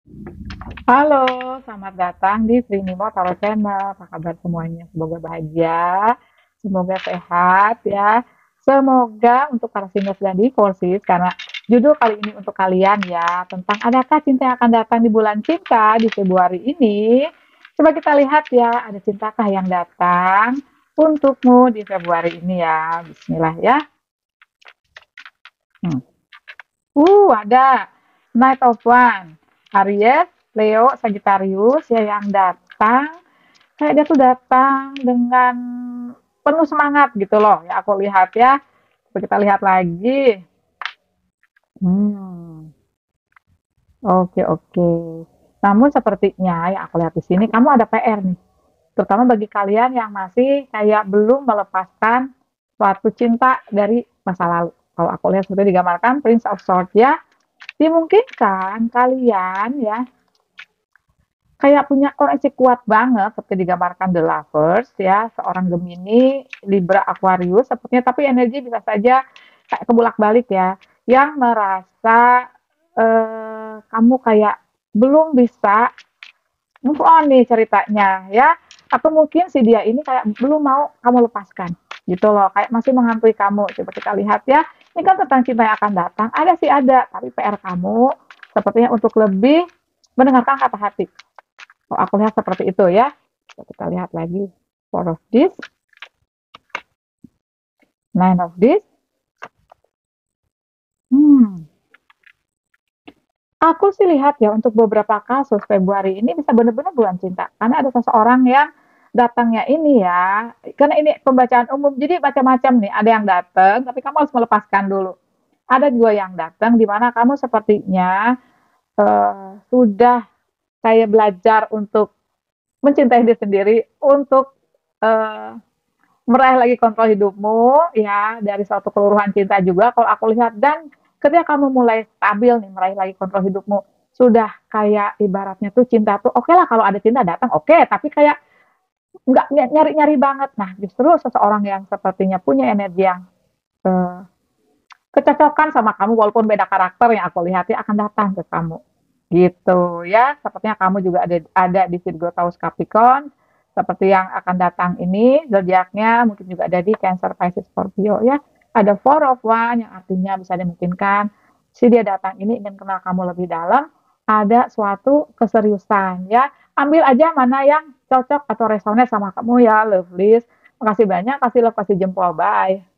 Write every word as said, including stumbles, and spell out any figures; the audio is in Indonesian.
Halo, selamat datang di Trinimo Tarot Channel. Apa kabar semuanya? Semoga bahagia, semoga sehat ya. Semoga untuk para singles dan divorces, karena judul kali ini untuk kalian ya, tentang adakah cinta yang akan datang di bulan cinta di Februari ini. Coba kita lihat ya, ada cintakah yang datang untukmu di Februari ini ya. Bismillah ya. Hmm. Uh, ada Knight of Wands, Aries, Leo, Sagittarius ya yang datang. Kayak dia tuh datang dengan penuh semangat gitu loh. Ya aku lihat ya. Coba kita lihat lagi. Hmm, oke oke. Namun sepertinya yang aku lihat di sini kamu ada P R nih. Terutama bagi kalian yang masih kayak belum melepaskan suatu cinta dari masa lalu. Kalau aku lihat seperti digambarkan Prince of Swords ya, dimungkinkan kalian ya kayak punya koneksi kuat banget seperti digambarkan The Lovers ya, seorang Gemini, Libra, Aquarius sepertinya, tapi energi bisa saja kayak kebulak-balik ya, yang merasa eh, kamu kayak belum bisa move on nih ceritanya ya, atau mungkin si dia ini kayak belum mau kamu lepaskan gitu loh, kayak masih menghantui kamu. Coba kita lihat ya, ini kan tentang cinta yang akan datang, ada sih ada, tapi P R kamu sepertinya untuk lebih mendengarkan kata hati. Oh, aku lihat seperti itu ya. Kita lihat lagi. Four of this, nine of this. Hmm. Aku sih lihat ya untuk beberapa kasus Februari ini bisa benar-benar bulan cinta. Karena ada seseorang yang datangnya ini ya. Karena ini pembacaan umum, jadi macam-macam nih. Ada yang datang, tapi kamu harus melepaskan dulu. Ada dua yang datang, di mana kamu sepertinya uh, sudah kayak belajar untuk mencintai diri sendiri, untuk uh, meraih lagi kontrol hidupmu ya dari suatu keluruhan cinta juga kalau aku lihat, dan ketika kamu mulai stabil nih meraih lagi kontrol hidupmu, sudah kayak ibaratnya tuh cinta tuh oke okay lah, kalau ada cinta datang oke okay, tapi kayak nggak nyari-nyari banget. Nah justru seseorang yang sepertinya punya energi yang eh, kecocokan sama kamu walaupun beda karakter, yang aku lihat ya akan datang ke kamu gitu ya. Sepertinya kamu juga ada ada di Virgo, Taurus, Capricorn seperti yang akan datang ini zodiaknya, mungkin juga ada di Cancer, Pisces, Scorpio ya. Ada Four of Wands yang artinya bisa dimungkinkan si dia datang ini ingin kenal kamu lebih dalam, ada suatu keseriusan ya. Ambil aja mana yang cocok atau resonate sama kamu ya, love list. Makasih banyak, kasih love, kasih jempol, bye.